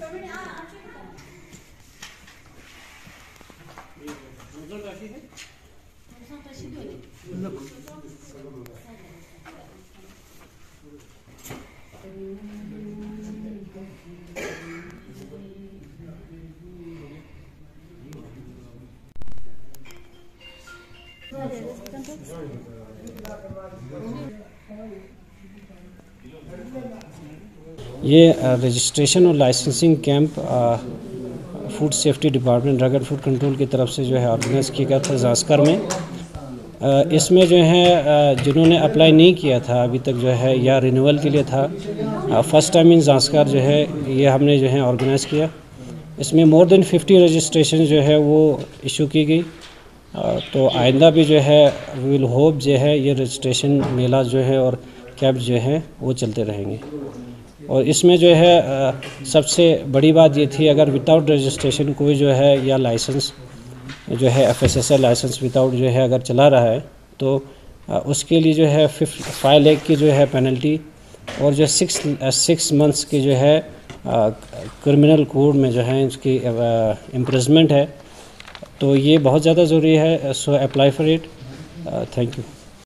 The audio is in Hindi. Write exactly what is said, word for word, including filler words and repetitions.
ये रजिस्ट्रेशन और licensing camp food safety department drug and food control की तरफ से जो है ऑर्गेनाइज़ किया गया था ज़ांस्कर में। आ, इसमें जो है जिन्होंने अप्लाई नहीं किया था अभी तक जो है या रिन्यूअल के लिए था, फर्स्ट टाइम इन ज़ांस्कर जो है ये हमने जो है ऑर्गेनाइज़ किया। इसमें मोर देन फिफ्टी रजिस्ट्रेशन जो है वो इशू की गई। तो आइंदा भी जो है विल होप जो है ये रजिस्ट्रेशन मेला जो है और कैंप जो है वो चलते रहेंगे। और इसमें जो है सबसे बड़ी बात ये थी, अगर विदाउट रजिस्ट्रेशन कोई जो है या लाइसेंस जो है F S S L license without जो है अगर चला रहा है तो उसके लिए जो है फिफ्थ फाइव लेख की जो है पेनल्टी और जो सिक्स सिक्स मंथ्स की जो है क्रिमिनल कोड में जो है इसकी इम्प्रिजमेंट है। तो ये बहुत ज़्यादा ज़रूरी है, so apply for it. Thank you.